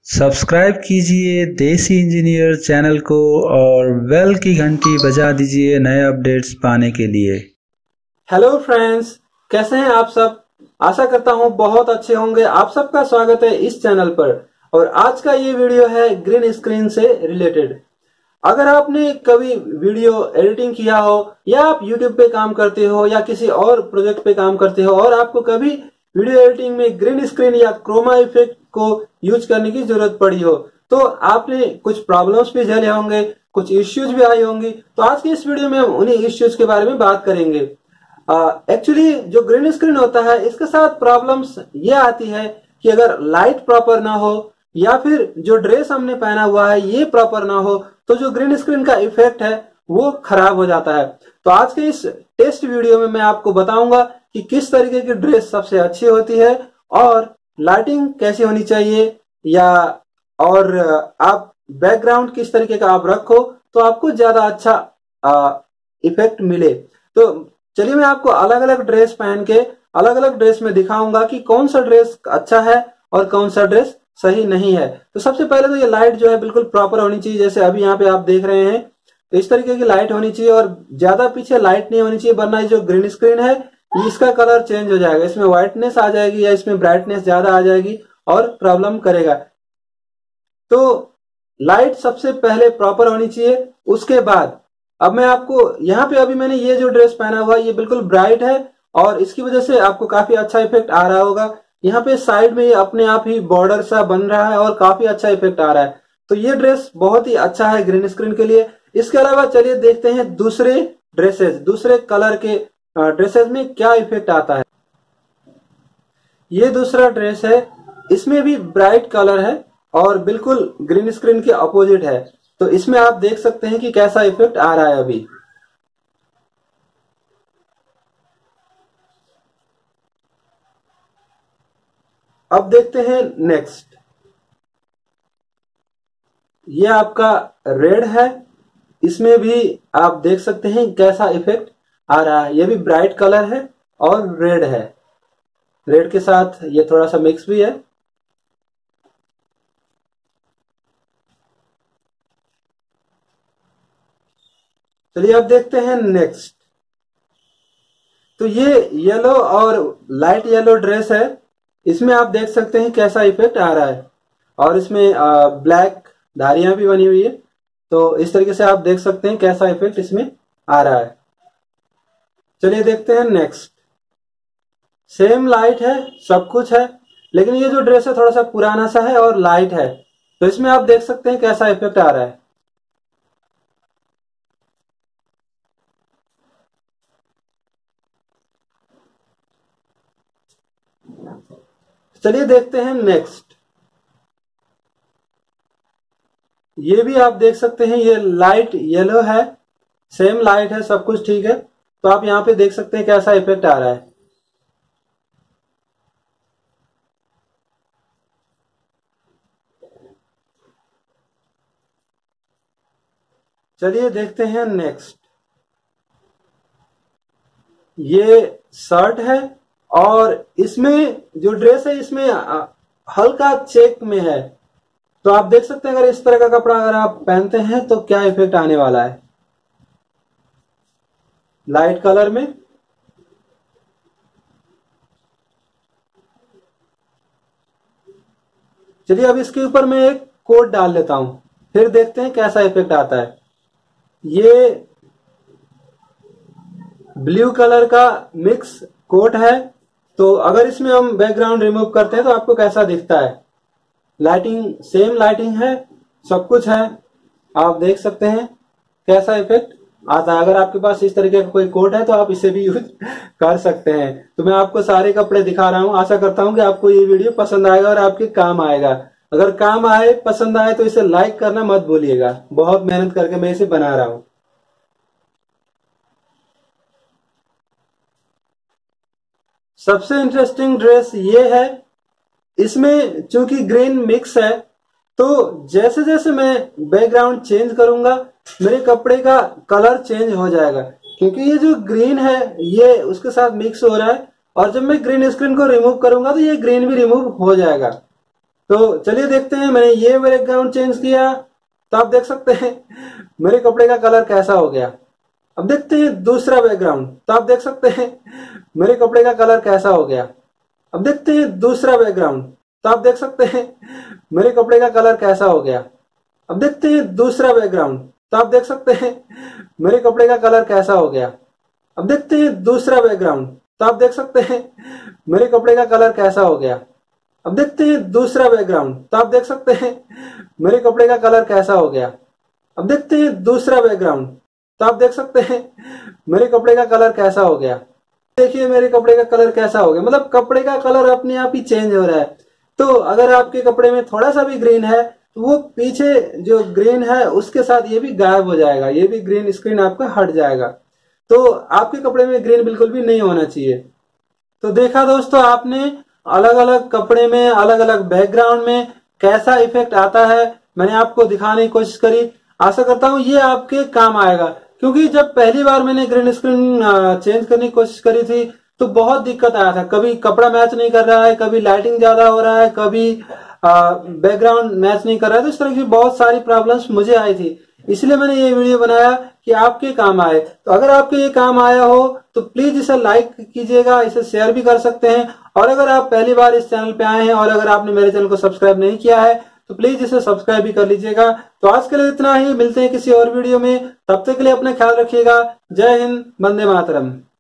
Subscribe कीजिए देसी engineer channel को और बेल की घंटी बजा दीजिए नए अपडेट्स पाने के लिए। हेलो फ्रेंड्स, कैसे हैं आप सब। आशा करता हूं बहुत अच्छे होंगे। आप सबका स्वागत है इस चैनल पर और आज का ये वीडियो है ग्रीन स्क्रीन से रिलेटेड। अगर आपने कभी वीडियो एडिटिंग किया हो या आप यूट्यूब पे काम करते हो या किसी और प्रोजेक्ट पे काम करते हो और आपको कभी वीडियो एडिटिंग में ग्रीन स्क्रीन या क्रोमा इफेक्ट को यूज करने की जरूरत पड़ी हो तो आपने कुछ प्रॉब्लम्स भी झेले होंगे, कुछ इश्यूज भी आई होंगी। तो आज के इस वीडियो में हम उन्हीं इश्यूज के बारे में बात करेंगे। एक्चुअली जो ग्रीन स्क्रीन होता है इसके साथ प्रॉब्लम्स ये आती है कि अगर लाइट प्रॉपर ना हो या फिर जो ड्रेस हमने पहना हुआ है ये प्रॉपर ना हो तो जो ग्रीन स्क्रीन का इफेक्ट है वो खराब हो जाता है। तो आज के इस टेस्ट वीडियो में मैं आपको बताऊंगा कि किस तरीके की ड्रेस सबसे अच्छी होती है और लाइटिंग कैसी होनी चाहिए या और आप बैकग्राउंड किस तरीके का आप रखो तो आपको ज्यादा अच्छा इफेक्ट मिले। तो चलिए मैं आपको अलग अलग ड्रेस पहन के अलग अलग ड्रेस में दिखाऊंगा कि कौन सा ड्रेस अच्छा है और कौन सा ड्रेस सही नहीं है। तो सबसे पहले तो ये लाइट जो है बिल्कुल प्रॉपर होनी चाहिए। जैसे अभी यहाँ पे आप देख रहे हैं तो इस तरीके की लाइट होनी चाहिए और ज्यादा पीछे लाइट नहीं होनी चाहिए, वरना जो ग्रीन स्क्रीन है इसका कलर चेंज हो जाएगा, इसमें व्हाइटनेस आ जाएगी या इसमें ब्राइटनेस ज्यादा आ जाएगी और प्रॉब्लम करेगा। तो लाइट सबसे पहले प्रॉपर होनी चाहिए। उसके बाद अब मैं आपको यहाँ पे अभी मैंने ये जो ड्रेस पहना हुआ है ये बिल्कुल ब्राइट है और इसकी वजह से आपको काफी अच्छा इफेक्ट आ रहा होगा। यहाँ पे साइड में ये अपने आप ही बॉर्डर सा बन रहा है और काफी अच्छा इफेक्ट आ रहा है। तो ये ड्रेस बहुत ही अच्छा है ग्रीन स्क्रीन के लिए। इसके अलावा चलिए देखते हैं दूसरे ड्रेसेस, दूसरे कलर के ड्रेसेस में क्या इफेक्ट आता है। ये दूसरा ड्रेस है, इसमें भी ब्राइट कलर है और बिल्कुल ग्रीन स्क्रीन के अपोजिट है। तो इसमें आप देख सकते हैं कि कैसा इफेक्ट आ रहा है अभी। अब देखते हैं नेक्स्ट। ये आपका रेड है, इसमें भी आप देख सकते हैं कैसा इफेक्ट आ रहा है। ये भी ब्राइट कलर है और रेड है, रेड के साथ ये थोड़ा सा मिक्स भी है। चलिए अब देखते हैं नेक्स्ट। तो ये येलो और लाइट येलो ड्रेस है, इसमें आप देख सकते हैं कैसा इफेक्ट आ रहा है और इसमें ब्लैक धारियां भी बनी हुई है। तो इस तरीके से आप देख सकते हैं कैसा इफेक्ट इसमें आ रहा है। चलिए देखते हैं नेक्स्ट। सेम लाइट है, सब कुछ है, लेकिन ये जो ड्रेस है थोड़ा सा पुराना सा है और लाइट है। तो इसमें आप देख सकते हैं कैसा इफेक्ट आ रहा है। चलिए देखते हैं नेक्स्ट। ये भी आप देख सकते हैं ये लाइट येलो है, सेम लाइट है, सब कुछ ठीक है। तो आप यहां पे देख सकते हैं कैसा इफेक्ट आ रहा है। चलिए देखते हैं नेक्स्ट। ये शर्ट है और इसमें जो ड्रेस है इसमें हल्का चेक में है। तो आप देख सकते हैं अगर इस तरह का कपड़ा अगर आप पहनते हैं तो क्या इफेक्ट आने वाला है लाइट कलर में। चलिए अब इसके ऊपर मैं एक कोट डाल लेता हूं, फिर देखते हैं कैसा इफेक्ट आता है। ये ब्लू कलर का मिक्स कोट है। तो अगर इसमें हम बैकग्राउंड रिमूव करते हैं तो आपको कैसा दिखता है। लाइटिंग सेम लाइटिंग है, सब कुछ है, आप देख सकते हैं कैसा इफेक्ट आता है। अगर आपके पास इस तरीके का कोई कोट है तो आप इसे भी यूज कर सकते हैं। तो मैं आपको सारे कपड़े दिखा रहा हूं। आशा करता हूं कि आपको ये वीडियो पसंद आएगा और आपके काम आएगा। अगर काम आए, पसंद आए तो इसे लाइक करना मत भूलिएगा। बहुत मेहनत करके मैं इसे बना रहा हूं। सबसे इंटरेस्टिंग ड्रेस ये है, इसमें चूंकि ग्रीन मिक्स है तो जैसे जैसे मैं बैकग्राउंड चेंज करूंगा मेरे कपड़े का कलर चेंज हो जाएगा, क्योंकि ये जो ग्रीन है ये उसके साथ मिक्स हो रहा है और जब मैं ग्रीन स्क्रीन को रिमूव करूंगा तो ये ग्रीन भी रिमूव हो जाएगा। तो चलिए देखते हैं। मैंने ये बैकग्राउंड चेंज किया तो आप देख सकते हैं मेरे कपड़े का कलर कैसा हो गया। अब देखते हैं दूसरा बैकग्राउंड, तो आप देख सकते हैं मेरे कपड़े का कलर कैसा हो गया। अब देखते हैं दूसरा बैकग्राउंड, तो आप देख सकते हैं मेरे कपड़े का कलर कैसा हो गया। अब देखते हैं दूसरा बैकग्राउंड, तो आप देख सकते हैं मेरे कपड़े का कलर कैसा हो गया। अब देखते हैं दूसरा बैकग्राउंड, तो आप देख सकते हैं मेरे कपड़े का कलर कैसा हो गया। अब देखते हैं दूसरा बैकग्राउंड, तो आप देख सकते हैं मेरे कपड़े का कलर कैसा हो गया। अब देखते हैं दूसरा बैकग्राउंड, तो आप देख सकते हैं मेरे कपड़े का कलर कैसा हो गया। देखिए मेरे कपड़े का कलर कैसा हो गया, मतलब कपड़े का कलर अपने आप ही चेंज हो रहा है। तो अगर आपके कपड़े में थोड़ा सा भी ग्रीन है तो वो पीछे जो ग्रीन है उसके साथ ये भी गायब हो जाएगा, ये भी ग्रीन स्क्रीन आपका हट जाएगा। तो आपके कपड़े में ग्रीन बिल्कुल भी नहीं होना चाहिए। तो देखा दोस्तों आपने अलग अलग कपड़े में अलग अलग बैकग्राउंड में कैसा इफेक्ट आता है, मैंने आपको दिखाने की कोशिश करी। आशा करता हूँ ये आपके काम आएगा, क्योंकि जब पहली बार मैंने ग्रीन स्क्रीन चेंज करने की कोशिश करी थी तो बहुत दिक्कत आया था। कभी कपड़ा मैच नहीं कर रहा है, कभी लाइटिंग ज्यादा हो रहा है, कभी बैकग्राउंड मैच नहीं कर रहा है। तो इस तरह की बहुत सारी प्रॉब्लम्स मुझे आई थी, इसलिए मैंने ये वीडियो बनाया कि आपके काम आए। तो अगर आपके ये काम आया हो तो प्लीज इसे लाइक कीजिएगा, इसे शेयर भी कर सकते हैं। और अगर आप पहली बार इस चैनल पे आए हैं और अगर आपने मेरे चैनल को सब्सक्राइब नहीं किया है तो प्लीज इसे सब्सक्राइब भी कर लीजिएगा। तो आज के लिए इतना ही, मिलते हैं किसी और वीडियो में, तब तक के लिए अपना ख्याल रखिएगा। जय हिंद, वंदे मातरम।